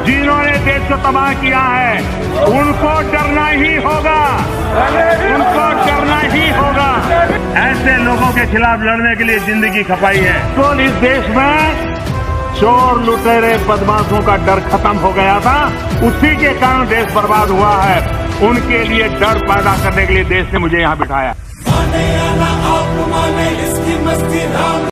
जिन्होंने देश को तबाह किया है उनको डरना ही होगा, उनको डरना ही होगा। ऐसे लोगों के खिलाफ लड़ने के लिए जिंदगी खपाई है। तो इस देश में चोर लुटेरे बदमाशों का डर खत्म हो गया था, उसी के कारण देश बर्बाद हुआ है। उनके लिए डर पैदा करने के लिए देश ने मुझे यहाँ बिठाया।